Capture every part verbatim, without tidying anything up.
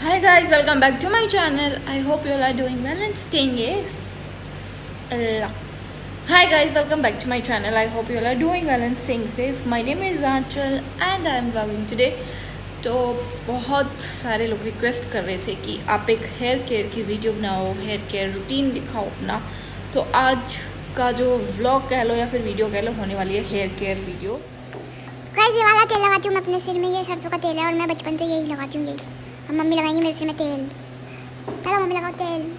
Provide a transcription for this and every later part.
Hi guys, welcome back to my channel. I hope you all are doing well and staying safe. Hi guys, welcome back to my channel. I hope you all are doing well and staying safe. My name is Aanchal and I am vlogging today. तो बहुत सारे लोग request कर रहे थे कि आप एक हेयर केयर की वीडियो बनाओ, हेयर केयर रूटीन दिखाओ अपना। तो आज का जो व्लॉग कह लो या फिर वीडियो कह लो होने वाली है हेयर केयर वीडियो। गाइस ये वाला तेल लगाती हूँ मैं अपने सिर में, ये सरसों का तेल है और मैं बचपन से यही लगाती हूँ। यही अब मम्मी लगाएंगी मेरे सिर में तेल। चलो मम्मी लगाओ तेल।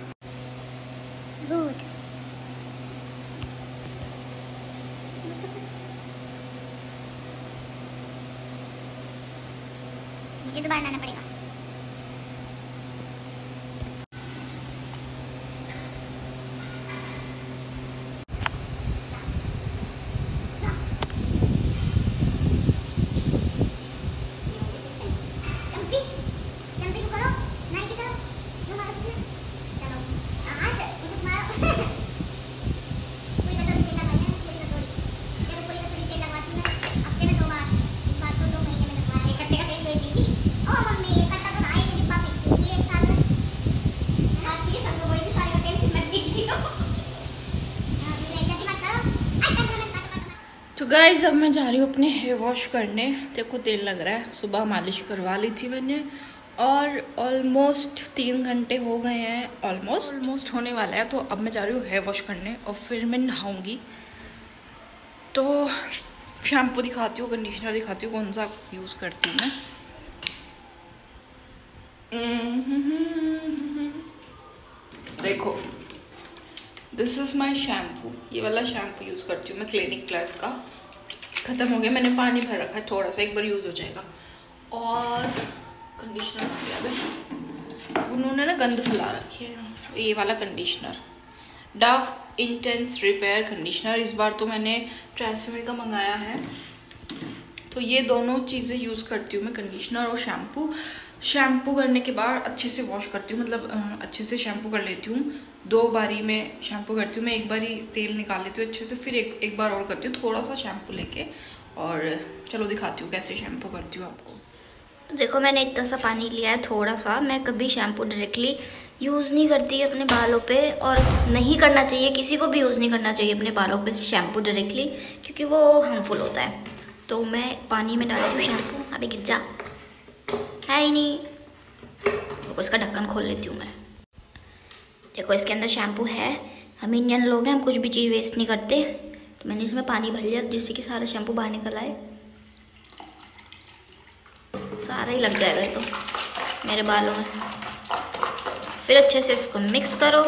गुड। मुझे दोबारा लाना पड़ेगा। तो गाइज अब मैं जा रही हूँ अपने हेयर वॉश करने। देखो तेल लग रहा है, सुबह मालिश करवा ली थी मैंने और ऑलमोस्ट तीन घंटे हो गए हैं, ऑलमोस्ट ऑलमोस्ट होने वाला है। तो अब मैं जा रही हूँ हेयर वॉश करने और फिर मैं नहाऊंगी। तो शैम्पू दिखाती हूँ, कंडीशनर दिखाती हूँ, कौन सा यूज़ करती हूँ मैं। देखो दिस इज़ माई शैम्पू, ये वाला शैम्पू यूज़ करती हूँ मैं, क्लिनिक प्लस का। ख़त्म हो गया, मैंने पानी भर रखा है थोड़ा सा, एक बार यूज़ हो जाएगा। और कंडीशनर आ गया भाई, उन्होंने ना गंद फैला रखी है। ये वाला conditioner Dove intense repair conditioner, इस बार तो मैंने ट्रेसेमे का मंगाया है। तो ये दोनों चीज़ें यूज़ करती हूँ मैं, कंडीशनर और शैम्पू। शैम्पू करने के बाद अच्छे से वॉश करती हूँ, मतलब अच्छे से शैम्पू कर लेती हूँ। दो बारी में शैम्पू करती हूँ मैं, एक बारी तेल निकाल लेती हूँ अच्छे से, फिर एक एक बार और करती हूँ थोड़ा सा शैम्पू लेके। और चलो दिखाती हूँ कैसे शैम्पू करती हूँ आपको। तो देखो मैंने इतना सा पानी लिया है, थोड़ा सा। मैं कभी शैम्पू डायरेक्टली यूज़ नहीं करती अपने बालों पे, और नहीं करना चाहिए, किसी को भी यूज़ नहीं करना चाहिए अपने बालों पे शैम्पू डायरेक्टली, क्योंकि वो हार्मफुल होता है। तो मैं पानी में डालती हूँ शैम्पू। अभी गिर जा है ही नहीं, तो उसका ढक्कन खोल लेती हूँ मैं। देखो इसके अंदर शैम्पू है। हम इंडियन लोग हैं, हम कुछ भी चीज़ वेस्ट नहीं करते। तो मैंने इसमें पानी भर लिया जिससे कि सारा शैम्पू बाहर निकल आए। सारा ही लग जाएगा ये तो मेरे बालों में। फिर अच्छे से इसको मिक्स करो,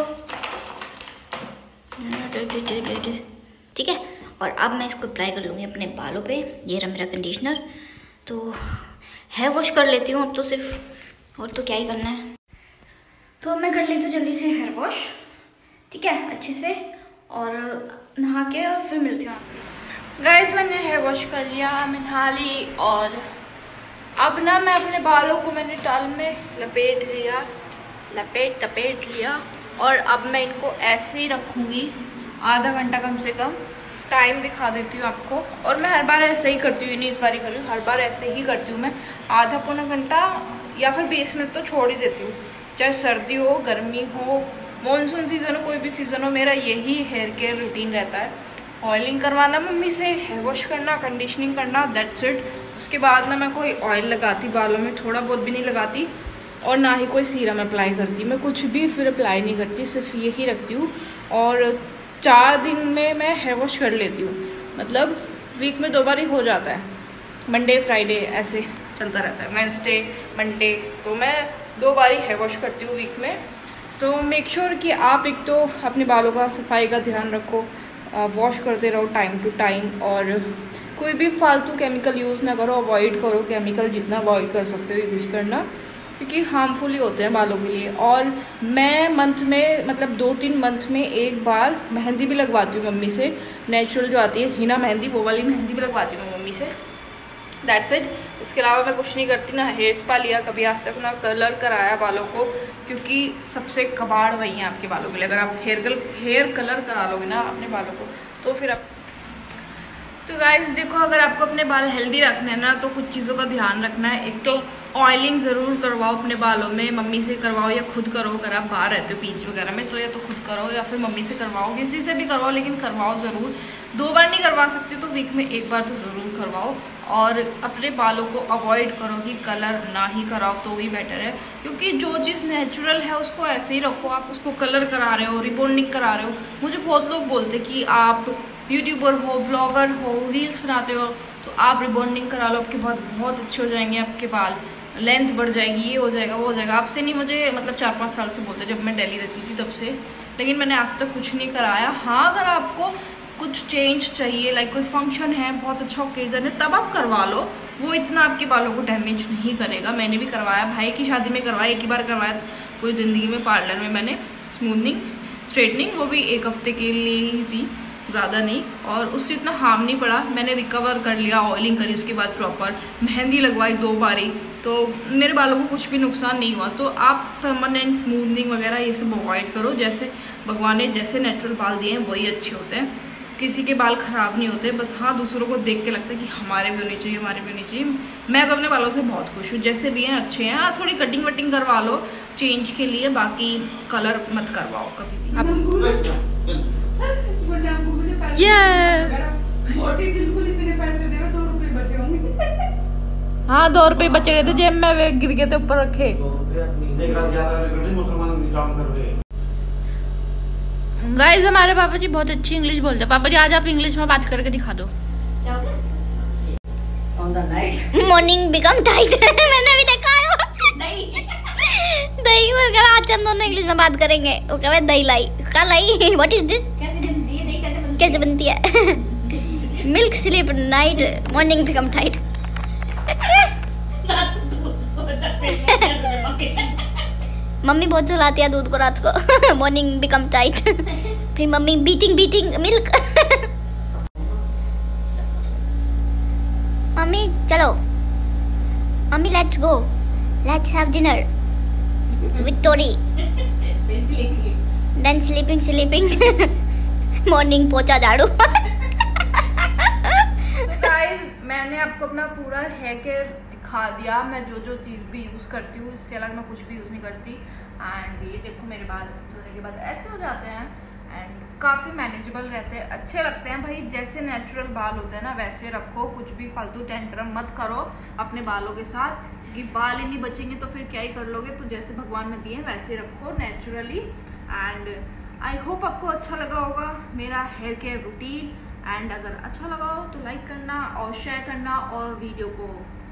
ठीक है। और अब मैं इसको अप्लाई कर लूँगी अपने बालों पे। ये रहा मेरा कंडीशनर। तो हेयर वॉश कर लेती हूँ अब तो सिर्फ, और तो क्या ही करना है। तो मैं कर लेती हूँ जल्दी से हेयर वॉश, ठीक है, अच्छे से, और नहा के और फिर मिलती हूँ आपसे। गाइज मैंने हेयर वॉश कर लिया, मैं नहा ली, और अब ना मैं अपने बालों को मैंने टॉवल में लपेट लिया, लपेट लपेट लिया। और अब मैं इनको ऐसे ही रखूँगी आधा घंटा कम से कम। टाइम दिखा देती हूँ आपको, और मैं हर बार ऐसे ही करती हूँ, नहीं इस बार ही कर रही हूँ, हर बार ऐसे ही करती हूँ मैं। आधा पौना घंटा या फिर बीस मिनट तो छोड़ ही देती हूँ, चाहे सर्दी हो, गर्मी हो, मॉनसून सीज़न हो, कोई भी सीज़न हो, मेरा यही हेयर केयर रूटीन रहता है। ऑयलिंग करवाना मम्मी से, हेयर वॉश करना, कंडीशनिंग करना, दैट्स इट। उसके बाद ना मैं कोई ऑयल लगाती बालों में, थोड़ा बहुत भी नहीं लगाती, और ना ही कोई सीरम अप्लाई करती। मैं कुछ भी फिर अप्लाई नहीं करती, सिर्फ यही रखती हूँ। और चार दिन में मैं हेयर वॉश कर लेती हूँ, मतलब वीक में दो बार ही हो जाता है, मंडे फ्राइडे ऐसे चलता रहता है, वेंसडे मंडे। तो मैं दो बार ही हेयर वॉश करती हूँ वीक में। तो मेक श्योर कि आप एक तो अपने बालों का सफाई का ध्यान रखो, वॉश करते रहो टाइम टू टाइम, और कोई भी फालतू केमिकल यूज़ ना करो, अवॉइड करो केमिकल, जितना अवॉइड कर सकते हो यूज़ करना, क्योंकि हार्मफुल ही होते हैं बालों के लिए। और मैं मंथ में, मतलब दो तीन मंथ में एक बार मेहंदी भी लगवाती हूँ मम्मी से, नेचुरल जो आती है हिना मेहंदी, वो वाली मेहंदी भी लगवाती हूँ मम्मी से, दैट्स इट। इसके अलावा मैं कुछ नहीं करती, ना हेयर स्पा लिया कभी आज तक, ना कलर कराया बालों को, क्योंकि सबसे कबाड़ वही है आपके बालों के लिए। अगर आप हेयर कलर हेयर कलर करा लोगे ना अपने बालों को, तो फिर आप तो गाइस देखो, अगर आपको अपने बाल हेल्दी रखने हैं ना, तो कुछ चीज़ों का ध्यान रखना है। एक तो ऑयलिंग ज़रूर करवाओ अपने बालों में, मम्मी से करवाओ या खुद करो। अगर आप बाहर रहते हो पीजी वगैरह में तो या तो खुद करो या फिर मम्मी से करवाओ, किसी से भी करवाओ, लेकिन करवाओ ज़रूर। दो बार नहीं करवा सकते तो वीक में एक बार तो ज़रूर करवाओ। और अपने बालों को अवॉइड करो कि कलर ना ही कराओ तो ही बेटर है, क्योंकि जो चीज़ नेचुरल है उसको ऐसे ही रखो। आप उसको कलर करा रहे हो, रिबॉन्डिंग करा रहे हो। मुझे बहुत लोग बोलते कि आप यूट्यूबर हो, व्लॉगर हो, रील्स बनाते हो तो आप रिबॉन्डिंग करा लो, आपके बहुत बहुत अच्छे हो जाएंगे, आपके बाल लेंथ बढ़ जाएगी, ये हो जाएगा वो हो जाएगा। आपसे नहीं, मुझे मतलब चार पाँच साल से बोलते जब मैं दिल्ली रहती थी तब से, लेकिन मैंने आज तक कुछ नहीं कराया। हाँ, अगर आपको कुछ चेंज चाहिए, लाइक कोई फंक्शन है, बहुत अच्छा ओकेजन है, तब आप करवा लो। वो इतना आपके बालों को डैमेज नहीं करेगा। मैंने भी करवाया, भाई की शादी में करवाया, एक ही बार करवाया पूरी ज़िंदगी में पार्लर में मैंने स्मूथनिंग स्ट्रेटनिंग, वो भी एक हफ्ते के लिए ही थी, ज़्यादा नहीं, और उससे इतना हार्म नहीं पड़ा। मैंने रिकवर कर लिया, ऑयलिंग करी, उसके बाद प्रॉपर मेहंदी लगवाई दो बारी, तो मेरे बालों को कुछ भी नुकसान नहीं हुआ। तो आप परमानेंट स्मूथनिंग वगैरह ये सब अवॉइड करो। जैसे भगवान ने जैसे नेचुरल बाल दिए हैं वही अच्छे होते हैं, किसी के बाल ख़राब नहीं होते। बस हाँ, दूसरों को देख के लगता है कि हमारे भी होने चाहिए, हमारे भी होने चाहिए। मैं तो अपने बालों से बहुत खुश हूँ, जैसे भी हैं अच्छे हैं। हाँ, थोड़ी कटिंग वटिंग करवा लो चेंज के लिए, बाकी कलर मत करवाओ कभी भी। हाँ, दो रुपए बचे गए थे जेब में, गिर गए थे ऊपर रखे। गाइस, हमारे पापा जी बहुत अच्छी इंग्लिश बोलते हैं। पापा जी, आज आप इंग्लिश में बात करके दिखा दो। Morning become tight. मैंने भी देखा है दही दही वो कहा आज हम दोनों इंग्लिश में बात करेंगे। वो कहा दही लाई, कल लाई, व्हाट इज दिस, कैसे बनती है दही, कैसे बनती कैसे बनती है milk sleep night morning become tight. Mummy बहुत सुलाती है दूध को रात को। Morning become tight. फिर mummy beating beating milk. Mummy चलो, mummy let's go, let's have dinner with टोरी, देन स्लीपिंग स्लीपिंग मॉर्निंग पोछा झाड़ू। तो गाइस, मैंने आपको अपना पूरा हेयर केयर दिखा दिया। मैं जो जो चीज़ भी यूज़ करती हूँ, इससे अलग मैं कुछ भी यूज़ नहीं करती। एंड ये देखो, मेरे बाल धोने के बाद ऐसे हो जाते हैं एंड काफ़ी मैनेजेबल रहते हैं, अच्छे लगते हैं। भाई, जैसे नेचुरल बाल होते हैं ना वैसे रखो, कुछ भी फालतू टेंट्रम मत करो अपने बालों के साथ, क्योंकि बाल ही नहीं बचेंगे तो फिर क्या ही कर लोगे। तो जैसे भगवान ने दिए वैसे रखो नेचुरली। एंड आई होप आपको अच्छा लगा होगा मेरा हेयर केयर रूटीन। एंड अगर अच्छा लगा हो तो लाइक करना और शेयर करना, और वीडियो को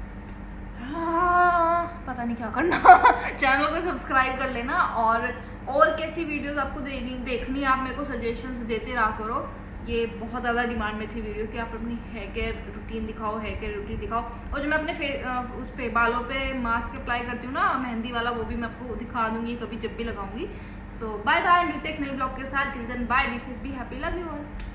हाँ, पता नहीं क्या करना चैनल को सब्सक्राइब कर लेना। और और कैसी वीडियोस आपको देनी देखनी आप मेरे को सजेशंस देते रहा करो। ये बहुत ज़्यादा डिमांड में थी वीडियो कि आप अपनी हेयर केयर रूटीन दिखाओ, हेयर केयर रूटीन दिखाओ। और जो मैं अपने फे उस पे बालों पे मास्क अप्लाई करती हूँ ना, मेहंदी वाला, वो भी मैं आपको दिखा दूंगी कभी जब भी लगाऊंगी। सो बाय बाय, मिलते एक नई ब्लॉग के साथ। Till then bye, be safe, be happy, love you all.